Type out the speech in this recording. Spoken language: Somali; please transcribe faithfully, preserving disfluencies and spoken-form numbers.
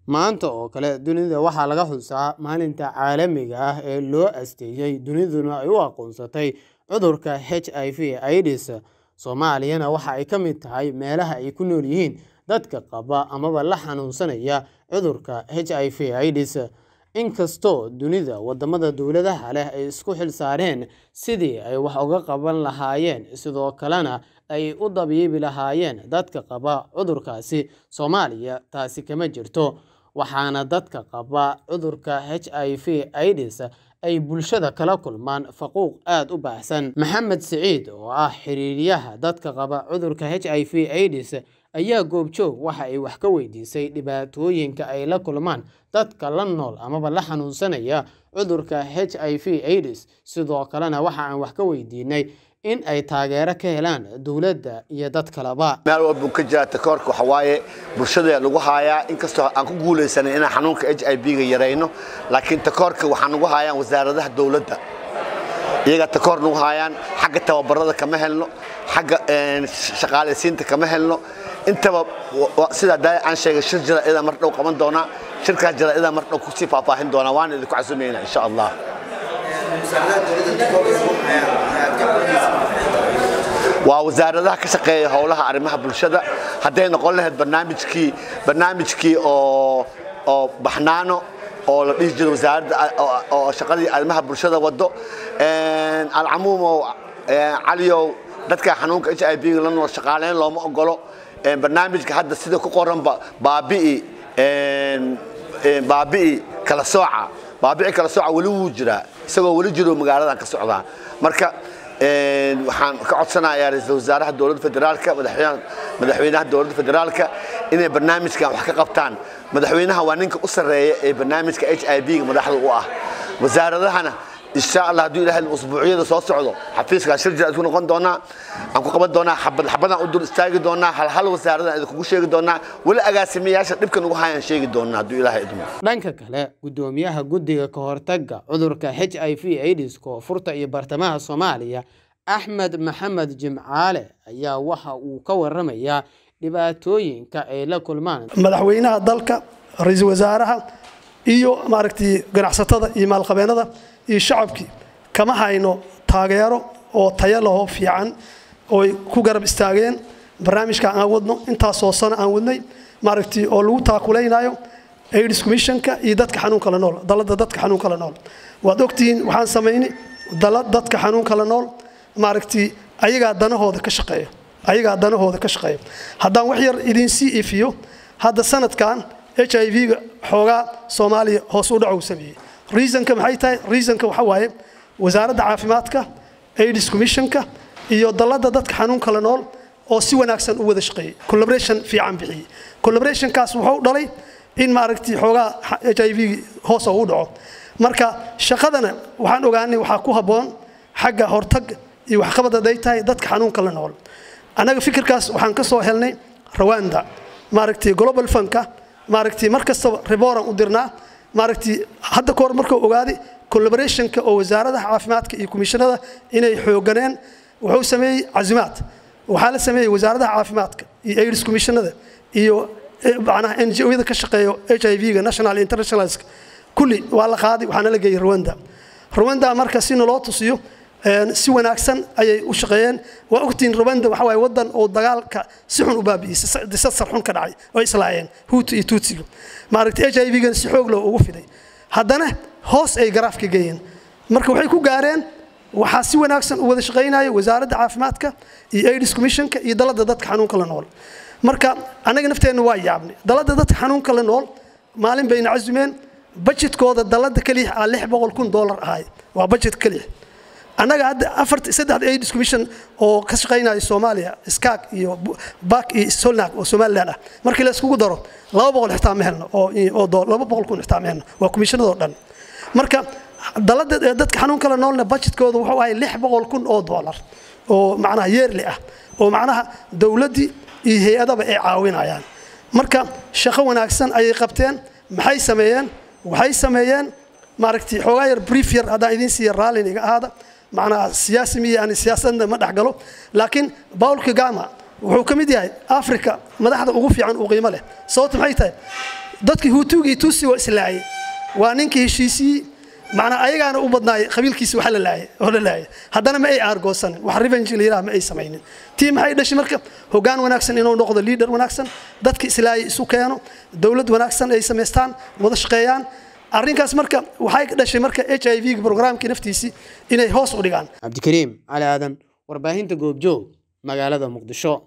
maanta oo kale dunida waxaa laga xusaa maalinta caalamiga ah ee loo asteeyay duniduna ay u aqoonsatay cudurka H I V AIDS. Soomaaliyana waxa ay ka mid tahay meelaha ay ku nool yihiin dadka qaba amaba la xanuunsanaya cudurka H I V AIDS. Inkastoo dunida wadamada dawladaha leh ay isku xil saareen sidii ay wax uga qaban lahaayeen sidoo kalena ay u dabiibi lahaayeen dadka qaba cudurkaasi, Soomaaliya taasi kama jirto. waxaana dadka qaba cudurka H I V AIDS ay bulshada kala kulmaan faquuq aad u baahsan. Maxamed Saciid oo ah xiriiriyaha dadka qaba cudurka H I V AIDS ayaa goobjoog waxa ay wax ka weydiisay dhibaatooyinka ay la kulmaan dadka la nool amaba la xanuunsanaya cudurka H I V AIDS. Sidoo kalena waxa aan wax ka weydiinay in ay taageero ka helaan dawladda iyo dad kaleba. meel walba ka jira takoorka waxa waaye bulshada lagu haayaa inkastoo aan ku guuleysanay in xanuunka H I V ga yareyno, laakiin takoorka waxaan ugu haayaan wasaaradaha dawladda. iyaga takoor lagu haayaan xagga tababarada kama helno, xagga shaqaaleysiinta kama helno. intaba sida aan sheegay shir jira ida mar dhow qaban doona, shirkaas jira ida mar dhow ku sii faahfaahin doona, waan idinku casuumeynaa insha Allah. waa wasaaradaha ka shaqeeya howlaha arrimaha bulshada haday noqon lahayd barnaamijkii barnaamijkii oo oo baxnaano oo la dhigi jiray wasaaradda oo shaqadii arrimaha bulshada wado een alcamuumo caliyo dadka xanuunka H I V la nool shaqaaleyn looma ogolo. een barnaamijka hadda sida ku qoran baabi'i een baabi'i kala sooca baabi'i kala sooca wali wuu jiraa isagoo wali jiro magaalada ka socda. marka een waxaan ka codsanayaa ra'iisul wasaaraha dawladda federaalka madaxweynaha madaxweynaha dawladda federaalka inay barnaamijkan wax ka qabtaan. madaxweynaha waa ninka u sareeya ee barnaamijka H I V ga madaxda u ah. wasaaradahana insha Allah hadii ilaahay usbuuciyada soo socdo xafiiska shir jira isku noqon doona, aan ku qaban doona xabad xabadan u dur istaagi doona, hal hal wasaarada idinku sheegi doona, wali agaasimayaasha dhibkan ugu hayaan sheegi doona hadii ilaahay idmo. dhanka kale gudoomiyaha guddiga ka hortagga cudurka H I V AIDS Koonfurta iyo Bartamaha Soomaaliya Axmed Maxamed Jimcaale ayaa waxa uu ka waramayaa dhibaatooyinka ay la kulmaan madaxweynaha dalka, ra'iisul wasaaraha iyo maaragtay ganacsatada iyo maalqabeennada iyo shacabkii kama hayno taageero oo tayo leh fiican oo ku garab istaageen barnaamijka aan wadno intaas oo sano aan wadnay maaragtay oo lagu taakuleeynayo AIDS Commission-ka iyo dadka xanuunka la nool dalada dadka xanuunka la nool. waad ogtiin waxaan sameeynay dalad dadka xanuunka la nool maaragtay ayaga danahooda ka shaqeeya ayaga danahooda ka shaqeeya. haddaan wax yar idin sii ifiyo hadda sanadkan H I V ga xoogaa Soomaaliya hoos u dhac u sameeyay. reason-ka maxay tahay? reason-ka waxa waaye wasaaradda caafimaadka, AIDS Commission-ka iyo dalada dadka xanuunka la nool oo si wanaagsan u wada shaqeeyay, collaboration fiican bixiyay. collaboration-kaas wuxuu dhalay in maaragtay xoogaa H I V hoos u dhaco. marka shaqadana waxaan ogaanay waxa ku haboon xagga hortag iyo wax qabad ay tahay dadka xanuunka la nool. anaga fikirkaas waxaan ka soo helnay Rwanda maaragtay Global Fund-ka maaragtay markasta report u dirnaa maaragtay hadda koor markuu ogaaday collaboration-ka oo wasaaradaha caafimaadka iyo komishanada inay xooganeen wuxuu sameeyay cazimaad. waxa la sameeyay wasaaradaha caafimaadka iyo AIDS Commission-ada iyo macnaha N G O-yada ka shaqeeyo H I V ga national international kulli waa la qaaday waxaana la geeyay Rwanda. Rwanda marka si loo tusiyo si wanaagsan ayay u shaqeeyeen. waa ogtiin Rwanda waxa way wadan oo dagaalka si xun u baabiisay disad sarxun ka dhacay oo islaayeen Hutu iyo Tutsi maaragtay H I V gan si xoog loo ugu fiday haddana hoos ay garaafka geeyeen. marka waxay ku gaareen waxa si wanaagsan u wada shaqeynayay wasaaradda caafimaadka iyo AIDS Commission-ka iyo dalada dadka xanuunka la nool. marka anaga nafteena waa yaabnay dalada dadka xanuunka la nool maalin bayna cazumeen budgetkooda dalada kaliya ah lix boqol kun dollar ahay waa budget kaliya. anaga hadda afar saddex AIDS Commission oo ka shaqeynaya Soomaaliya iskaak iyo baak iyo Solnak oo Soomaaliland ah markii la isku daro laba boqol xitaa ma helno oo oo laba boqol kun xitaa ma helno waa commissionado dhan. marka dalada dadka xanuunka la noolna budgetkooda wuxuu ahay lix boqol kun oo dollar oo macnaha yearly ah oo macnaha dawladii iyo hay'adaha ay caawinayaan. marka shaqo wanaagsan ayay qabteen. maxay sameeyeen? waxay sameeyeen maaragtay xoogaa yar brief yar hadaan idin sii raalin iga ahaada macnaha siyaasi miyaan siyaasadda ma dhaxgalo laakiin Paul Kagame wuxuu ka mid yahay Afrika madaxda ugu fiican oo qiimo leh. sababtu maxay tahay? dadkii hutuugii tusi waa islaayay waa ninkii heshiisii macna ayagaana u badnaay qabiilkiisa waxa la laayay oo la laayay haddana ma ay aargoosan wax revenge leeyahay ma ay sameeynin tii maxay dhashay marka hoggaan wanaagsan inuu noqdo leader wanaagsan dadkii islaayay isu keeno dawlad wanaagsan ay sameystaan wada shaqeeyaan arrinkaas marka waxay dhashay marka H I V programkii naftiisii inay hoos u dhigaan Cabdikariim Cali Aadan warbaahinta goobjoog magaalada Muqdisho.